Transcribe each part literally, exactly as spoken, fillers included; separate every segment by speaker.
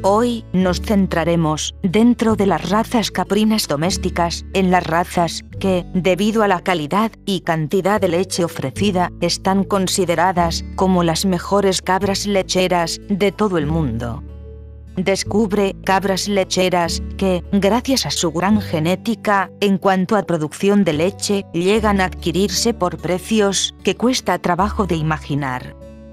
Speaker 1: Hoy nos centraremos, dentro de las razas caprinas domésticas, en las razas que, debido a la calidad y cantidad de leche ofrecida, están consideradas como las mejores cabras lecheras de todo el mundo. Descubre cabras lecheras que, gracias a su gran genética, en cuanto a producción de leche, llegan a adquirirse por precios que cuesta trabajo de imaginar.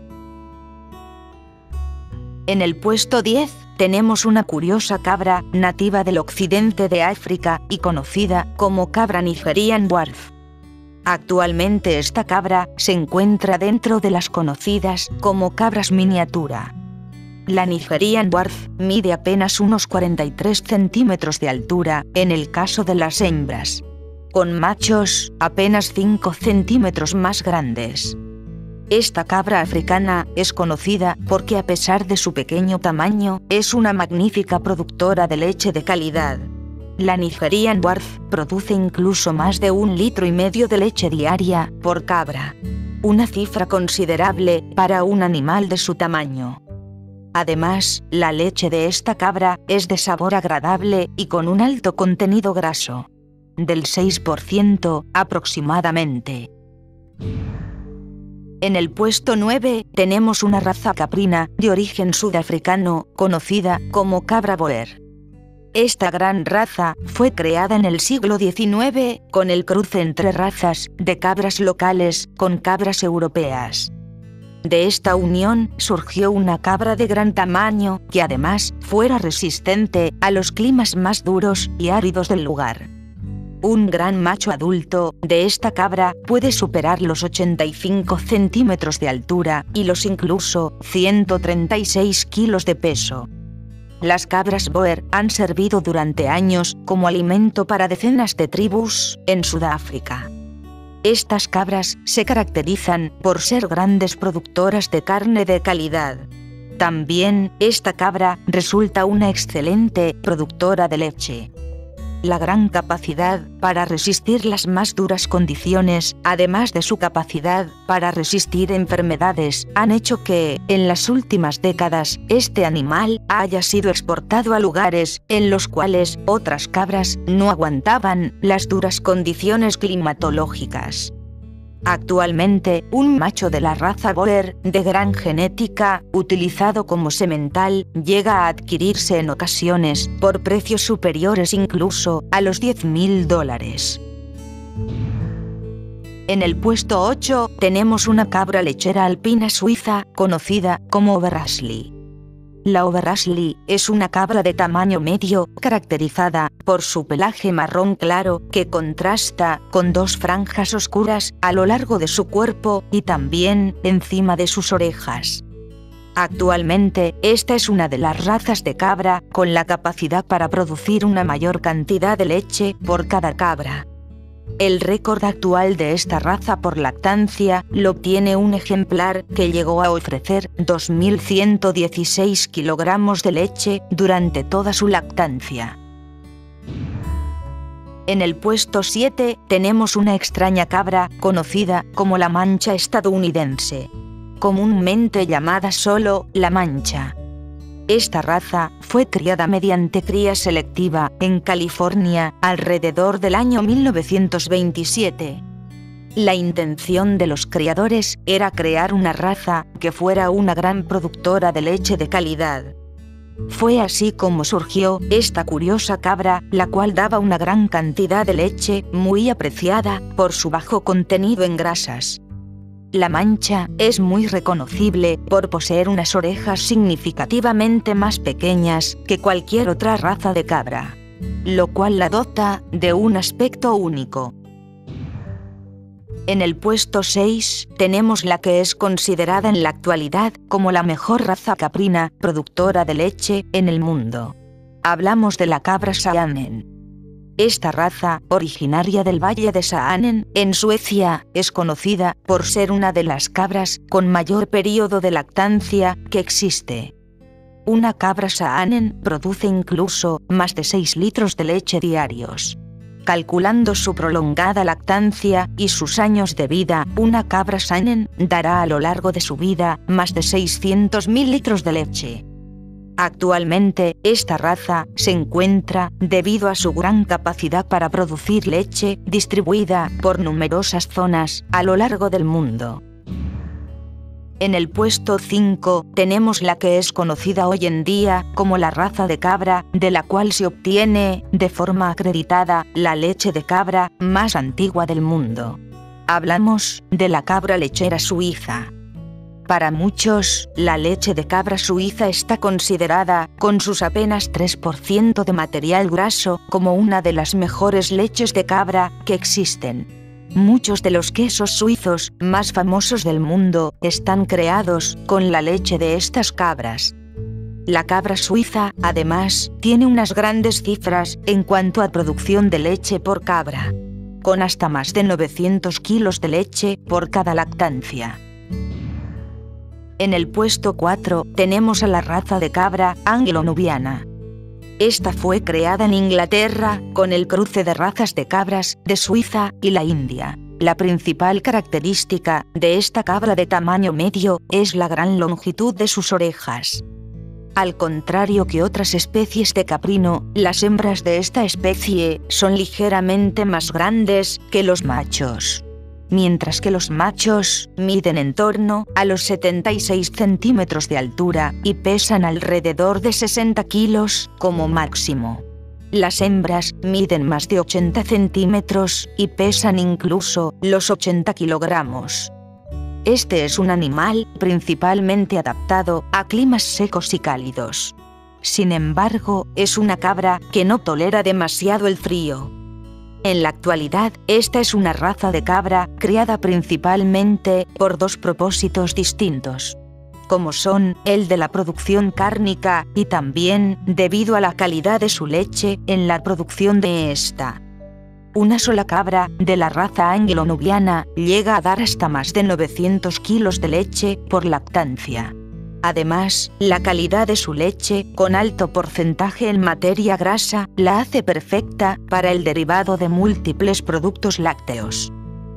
Speaker 1: En el puesto diez, tenemos una curiosa cabra nativa del occidente de África y conocida como cabra Nigerian Dwarf. Actualmente esta cabra se encuentra dentro de las conocidas como cabras miniatura. La Nigerian Dwarf mide apenas unos cuarenta y tres centímetros de altura en el caso de las hembras, con machos apenas cinco centímetros más grandes. Esta cabra africana es conocida porque, a pesar de su pequeño tamaño, es una magnífica productora de leche de calidad. La Nigerian Dwarf produce incluso más de un litro y medio de leche diaria por cabra, una cifra considerable para un animal de su tamaño. Además, la leche de esta cabra es de sabor agradable y con un alto contenido graso, del seis por ciento aproximadamente. En el puesto nueve tenemos una raza caprina de origen sudafricano conocida como cabra Boer. Esta gran raza fue creada en el siglo diecinueve con el cruce entre razas de cabras locales con cabras europeas. De esta unión surgió una cabra de gran tamaño que además fuera resistente a los climas más duros y áridos del lugar. Un gran macho adulto de esta cabra puede superar los ochenta y cinco centímetros de altura y los incluso ciento treinta y seis kilos de peso. Las cabras Boer han servido durante años como alimento para decenas de tribus en Sudáfrica. Estas cabras se caracterizan por ser grandes productoras de carne de calidad. También esta cabra resulta una excelente productora de leche. La gran capacidad para resistir las más duras condiciones, además de su capacidad para resistir enfermedades, han hecho que, en las últimas décadas, este animal haya sido exportado a lugares en los cuales otras cabras no aguantaban las duras condiciones climatológicas. Actualmente, un macho de la raza Boer de gran genética, utilizado como semental, llega a adquirirse en ocasiones por precios superiores incluso a los diez mil dólares. En el puesto ocho tenemos una cabra lechera alpina suiza conocida como Overashley. La Overashley es una cabra de tamaño medio, caracterizada por su pelaje marrón claro que contrasta con dos franjas oscuras a lo largo de su cuerpo y también encima de sus orejas. Actualmente, esta es una de las razas de cabra con la capacidad para producir una mayor cantidad de leche por cada cabra. El récord actual de esta raza por lactancia lo obtiene un ejemplar que llegó a ofrecer dos mil ciento dieciséis kilogramos de leche durante toda su lactancia. En el puesto siete tenemos una extraña cabra conocida como la mancha estadounidense, comúnmente llamada solo la mancha. Esta raza fue criada mediante cría selectiva en California alrededor del año mil novecientos veintisiete. La intención de los criadores era crear una raza que fuera una gran productora de leche de calidad. Fue así como surgió esta curiosa cabra, la cual daba una gran cantidad de leche muy apreciada por su bajo contenido en grasas. La mancha es muy reconocible por poseer unas orejas significativamente más pequeñas que cualquier otra raza de cabra, lo cual la dota de un aspecto único. En el puesto seis tenemos la que es considerada en la actualidad como la mejor raza caprina productora de leche en el mundo. Hablamos de la cabra Saanen. Esta raza, originaria del Valle de Saanen, en Suecia, es conocida por ser una de las cabras con mayor periodo de lactancia que existe. Una cabra Saanen produce incluso más de seis litros de leche diarios. Calculando su prolongada lactancia y sus años de vida, una cabra Saanen dará a lo largo de su vida más de seiscientos mil litros de leche. Actualmente, esta raza se encuentra debido a su gran capacidad para producir leche, distribuida por numerosas zonas a lo largo del mundo. En el puesto cinco tenemos la que es conocida hoy en día como la raza de cabra, de la cual se obtiene, de forma acreditada, la leche de cabra más antigua del mundo. Hablamos de la cabra lechera suiza. Para muchos, la leche de cabra suiza está considerada, con sus apenas tres por ciento de material graso, como una de las mejores leches de cabra que existen. Muchos de los quesos suizos más famosos del mundo están creados con la leche de estas cabras. La cabra suiza, además, tiene unas grandes cifras en cuanto a producción de leche por cabra, con hasta más de novecientos kilos de leche por cada lactancia. En el puesto cuatro tenemos a la raza de cabra anglo-nubiana. Esta fue creada en Inglaterra con el cruce de razas de cabras de Suiza y la India. La principal característica de esta cabra de tamaño medio es la gran longitud de sus orejas. Al contrario que otras especies de caprino, las hembras de esta especie son ligeramente más grandes que los machos, mientras que los machos miden en torno a los setenta y seis centímetros de altura y pesan alrededor de sesenta kilos como máximo. Las hembras miden más de ochenta centímetros y pesan incluso los ochenta kilogramos. Este es un animal principalmente adaptado a climas secos y cálidos. Sin embargo, es una cabra que no tolera demasiado el frío. En la actualidad, esta es una raza de cabra criada principalmente por dos propósitos distintos, como son el de la producción cárnica y también debido a la calidad de su leche en la producción de esta. Una sola cabra de la raza anglo-nubiana llega a dar hasta más de novecientos kilos de leche por lactancia. Además, la calidad de su leche, con alto porcentaje en materia grasa, la hace perfecta para el derivado de múltiples productos lácteos.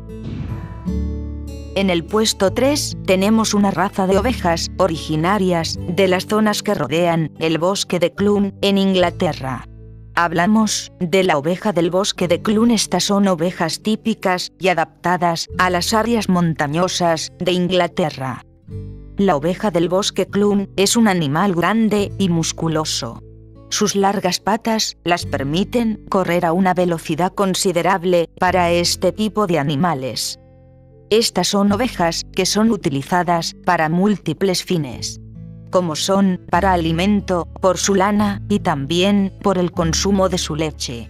Speaker 1: En el puesto tres tenemos una raza de ovejas originarias de las zonas que rodean el bosque de Clun en Inglaterra. Hablamos de la oveja del bosque de Clun. Estas son ovejas típicas y adaptadas a las áreas montañosas de Inglaterra. La oveja del bosque Clun es un animal grande y musculoso. Sus largas patas las permiten correr a una velocidad considerable para este tipo de animales. Estas son ovejas que son utilizadas para múltiples fines, como son para alimento, por su lana y también por el consumo de su leche.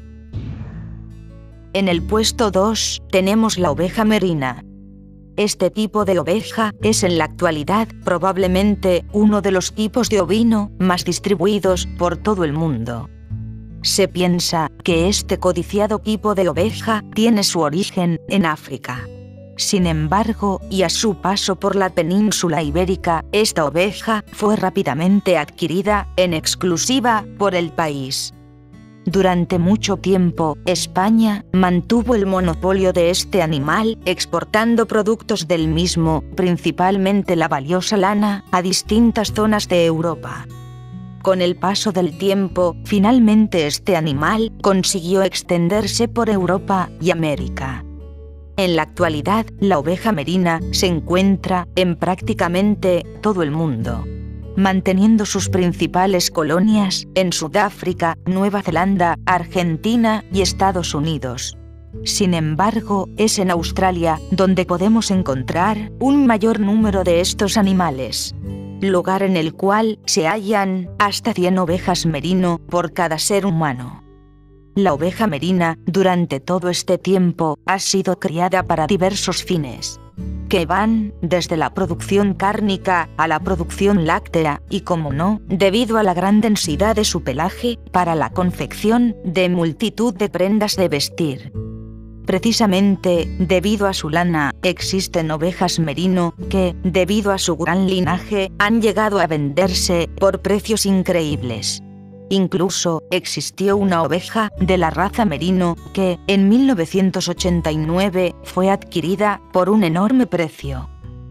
Speaker 1: En el puesto dos tenemos la oveja merina. Este tipo de oveja es en la actualidad probablemente uno de los tipos de ovino más distribuidos por todo el mundo. Se piensa que este codiciado tipo de oveja tiene su origen en África. Sin embargo, y a su paso por la península ibérica, esta oveja fue rápidamente adquirida en exclusiva por el país. Durante mucho tiempo, España mantuvo el monopolio de este animal, exportando productos del mismo, principalmente la valiosa lana, a distintas zonas de Europa. Con el paso del tiempo, finalmente este animal consiguió extenderse por Europa y América. En la actualidad, la oveja merina se encuentra en prácticamente todo el mundo, manteniendo sus principales colonias en Sudáfrica, Nueva Zelanda, Argentina y Estados Unidos. Sin embargo, es en Australia donde podemos encontrar un mayor número de estos animales, lugar en el cual se hallan hasta cien ovejas merino por cada ser humano. La oveja merina, durante todo este tiempo, ha sido criada para diversos fines, que van desde la producción cárnica a la producción láctea y, como no, debido a la gran densidad de su pelaje, para la confección de multitud de prendas de vestir. Precisamente, debido a su lana, existen ovejas merino que, debido a su gran linaje, han llegado a venderse por precios increíbles. Incluso existió una oveja de la raza merino que, en mil novecientos ochenta y nueve, fue adquirida por un enorme precio.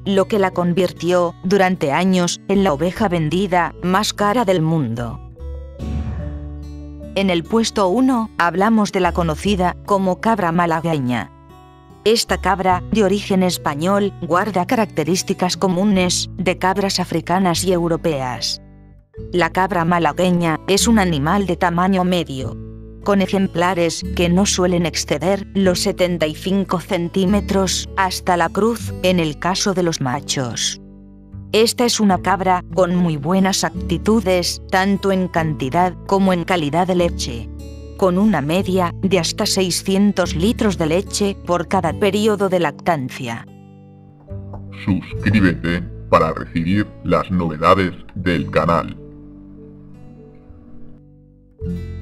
Speaker 1: lo que la convirtió, durante años, en la oveja vendida más cara del mundo. En el puesto uno, hablamos de la conocida como cabra malagueña. Esta cabra, de origen español, guarda características comunes de cabras africanas y europeas. La cabra malagueña es un animal de tamaño medio, con ejemplares que no suelen exceder los setenta y cinco centímetros hasta la cruz en el caso de los machos. Esta es una cabra con muy buenas aptitudes, tanto en cantidad como en calidad de leche, con una media de hasta seiscientos litros de leche por cada periodo de lactancia.
Speaker 2: Suscríbete para recibir las novedades del canal.